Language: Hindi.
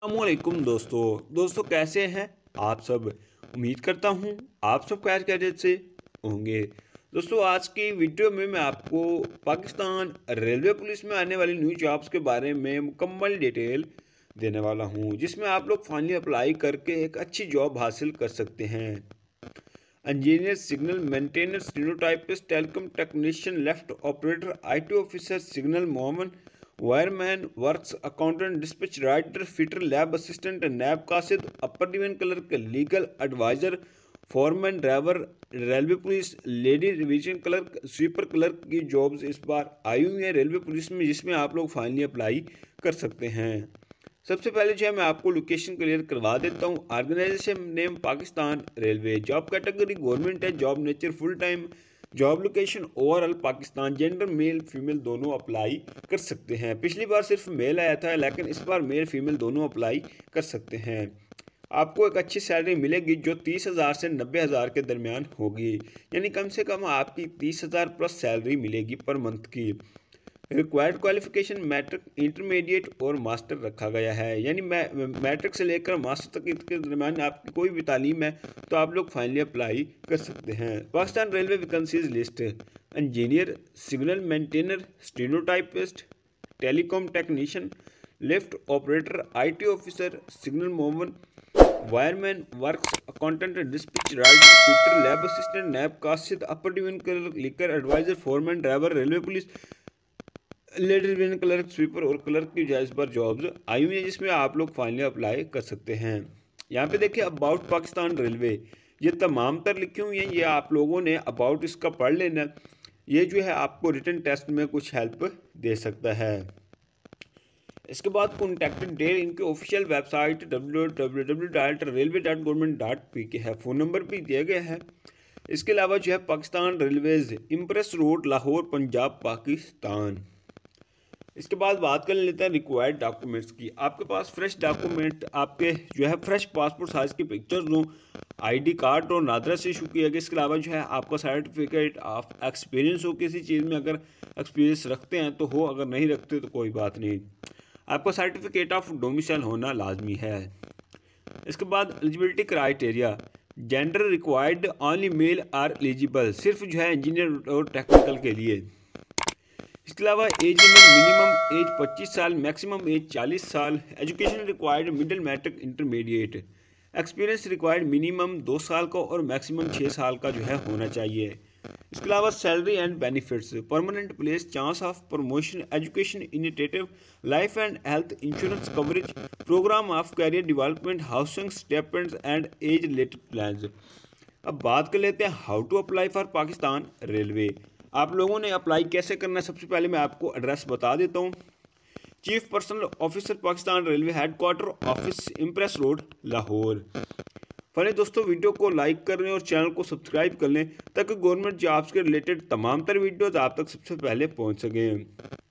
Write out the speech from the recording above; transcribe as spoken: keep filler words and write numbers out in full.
अस्सलामुअलैकुम दोस्तों दोस्तों कैसे हैं आप सब। उम्मीद करता हूं आप सब खैर खैरियत से होंगे। दोस्तों आज की वीडियो में मैं आपको पाकिस्तान रेलवे पुलिस में आने वाली न्यू जॉब्स के बारे में मुकम्मल डिटेल देने वाला हूं, जिसमें आप लोग फाइनली अप्लाई करके एक अच्छी जॉब हासिल कर सकते हैं। Engineer, signal maintainer, stenotypist, telecom technician, lift operator, IT officer, signal मोमन, wireman, works accountant, dispatch writer, fitter, lab assistant, नैब कासिद, upper division clerk, legal adviser, foreman, driver, railway police, lady revision clerk, sweeper clerk की जॉब्स इस बार आई हुई है रेलवे पुलिस में, जिसमें आप लोग फाइनली अप्लाई कर सकते हैं। सबसे पहले जो है मैं आपको लोकेशन क्लियर करवा देता हूँ। Organisation name Pakistan railway, job category government है, job nature full time, job location overall Pakistan, gender male female दोनों अप्लाई कर सकते हैं। पिछली बार सिर्फ मेल आया था, लेकिन इस बार मेल फीमेल दोनों अप्लाई कर सकते हैं। आपको एक अच्छी सैलरी मिलेगी जो तीस हज़ार से नब्बे हज़ार के दरमियान होगी, यानी कम से कम आपकी तीस हज़ार प्लस सैलरी मिलेगी पर मंथ की। रिक्वायर्ड क्वालिफिकेशन मैट्रिक, इंटरमीडिएट और मास्टर रखा गया है, यानी मैट्रिक से लेकर मास्टर तक के दरमियान आपकी कोई भी तालीम है तो आप लोग फाइनली अप्लाई कर सकते हैं। Pakistan railway vacancies list: engineer, signal maintainer, stenotypist, telecom technician, lift operator, IT officer, signal मोमन, wireman, works accountant, dispatch writer, fitter, lab assistant, नैब कासिद, upper division clerk, legal adviser, foreman, driver, railway police, lady division clerk, sweeper और क्लर्क की इस बार जॉब्स आई हुई है, जिसमें आप लोग फाइनली अप्लाई कर सकते हैं। यहाँ पे देखिए अबाउट पाकिस्तान रेलवे, ये तमाम तर लिखी हुई हैं, ये आप लोगों ने अबाउट इसका पढ़ लेना। ये जो है आपको रिटन टेस्ट में कुछ हेल्प दे सकता है। इसके बाद कॉन्टैक्ट डेट इनके official website W W W dot railway dot government dot P K है, फ़ोन नंबर भी दिया गया है। इसके अलावा जो है Pakistan railways, Empress road, Lahore, Punjab, Pakistan. इसके बाद बात कर लेते हैं रिक्वायर्ड डॉक्यूमेंट्स की। आपके पास फ्रेश डॉक्यूमेंट, आपके जो है फ्रेश पासपोर्ट साइज़ की पिक्चर्स हों, आईडी कार्ड और नादरा से इशू किया गया। इसके अलावा जो है आपका सर्टिफिकेट ऑफ एक्सपीरियंस हो किसी चीज़ में, अगर एक्सपीरियंस रखते हैं तो हो, अगर नहीं रखते तो कोई बात नहीं। आपका सर्टिफिकेट ऑफ डोमिसाइल होना लाजमी है। इसके बाद eligibility criteria: gender required only male are eligible, सिर्फ जो है इंजीनियर और टेक्निकल के लिए। इसके अलावा एज लिमिट मिनिमम एज पच्चीस साल, मैक्सिमम एज चालीस साल। Education required middle, matric, intermediate. Experience required minimum दो साल का और मैक्सिमम छः साल का जो है होना चाहिए। इसके अलावा salary and benefits: permanent place, chance of promotion, education initiative, life and health insurance coverage, program of career development, housing स्टेपमेंट्स एंड एज रिलेटेड प्लान्स। अब बात कर लेते हैं how to apply for Pakistan railway. आप लोगों ने अप्लाई कैसे करना है, सबसे पहले मैं आपको एड्रेस बता देता हूँ। Chief personnel officer Pakistan railway, headquarter office, Empress road, Lahore. फनी दोस्तों वीडियो को लाइक कर लें और चैनल को सब्सक्राइब कर लें ताकि गवर्नमेंट जॉब्स के रिलेटेड तमाम तर वीडियोज़ आप तक सबसे पहले पहुँच सकें।